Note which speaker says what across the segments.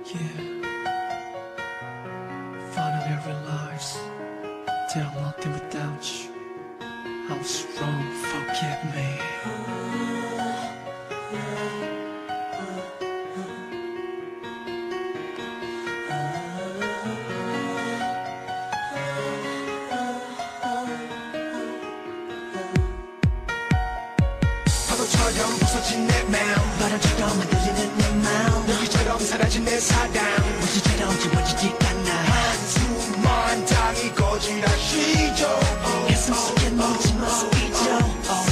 Speaker 1: Yeah. Finally I realized that I'm nothing without you. I was wrong, forgive me.
Speaker 2: 파도처럼 부서진 내 마음,
Speaker 3: 바람처럼 흔들리는 내 마음,
Speaker 2: 물기처럼 사라진 내 사랑,
Speaker 3: 무시처럼 지워지지 않아.
Speaker 2: 한숨만 당이 거지라 쉬죠.
Speaker 3: 가슴 속에 묻지마 잊어.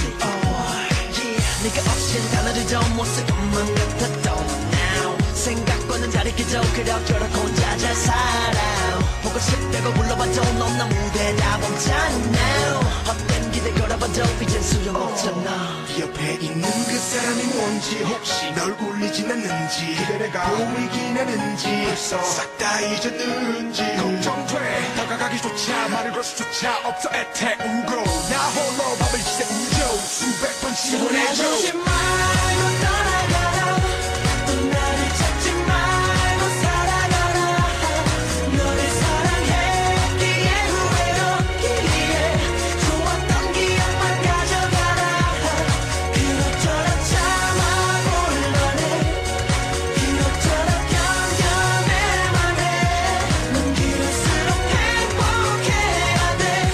Speaker 3: 네가 없인 단어들도 못 쓸 것만 같았던 now. 생각과는 다르게도 그럭저럭 혼자 잘 살아. 보고 싶다고 불러봐도 넌 나 무대다 멈잖아 now. 헛된 기대 걸어봐도 이젠 소용없잖아.
Speaker 2: 옆에 있는 그 사람이 뭔지, 혹시 널 울리진 않는지, 그대 내가 보이긴 하는지, 벌써 싹 다 잊었는지 걱정돼. 다가가기조차 말을 걸 수조차 없어 애태우고, 나 홀로 밤을 새우죠. 수백 번 시도해줘.
Speaker 3: 돌아오지 말고 떠나가라. 또 나를 찾지 말고 살아가라. 너를 사랑했기에 후회였기에 좋았던 기억만 가져가라. 그럭저럭 참아볼만해. 그럭저럭 견뎌낼만해. 넌 길을수록 행복해야 돼.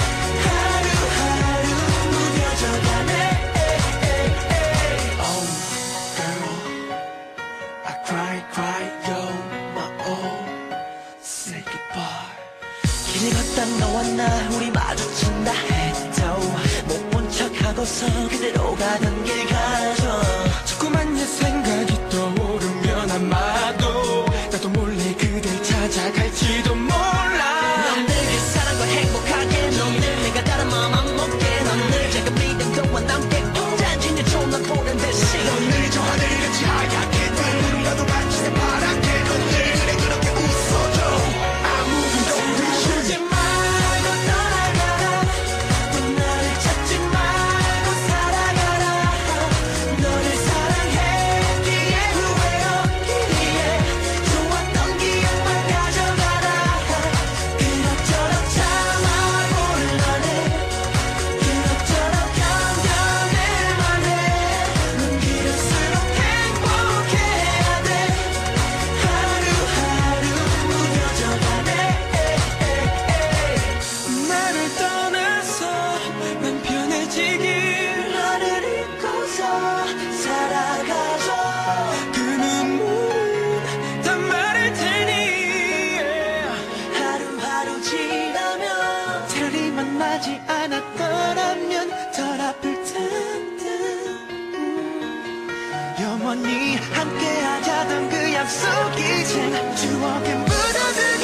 Speaker 3: 하루하루 무뎌져가네.
Speaker 1: Oh, girl, I cry, yo, my all. Say goodbye.
Speaker 3: 길을 걷다 너와 나 우리 마주친다 해도 못 본 척하고서 그대로 가던 길 가죠.
Speaker 2: 자꾸만 옛 생각이 떠오르면 아마도 나도 몰래 그댈 찾아갈지도 몰라.
Speaker 3: 넌 늘 그 사랑과 행복하게, 넌 늘 내가 다른 마음 안 먹게, 넌 늘 작은 믿음 동안 남게 혼자 지내 좀만 보는 대신
Speaker 2: 넌늘 저 하늘을 같이 하얗게, 늘 나도 같이 새파랗게, 넌늘 그래 그렇게 웃어줘. 아무 근도 없이
Speaker 3: 오지 말고 떠나가라. 또 나를 찾지 말고 살아가라. 너를 사랑했기에 후회였기에 좋았던 기억만 가져가라. 그럭저럭 참아볼만해. 그럭저럭 견뎌낼만해. 넌 길을수록 행복해야 돼. 하루하루 무뎌져가네.
Speaker 1: 나를 떠나서 난 편해지길.
Speaker 3: 너를 잊고서 살아가줘.
Speaker 1: 그 눈물은 다 말할 테니.
Speaker 3: 하루하루 지나면
Speaker 1: 차라리 만나지 않았더라면 덜 아플 텐데. 영원히 함께하자던 그 약속 이젠 추억에 묻어들게.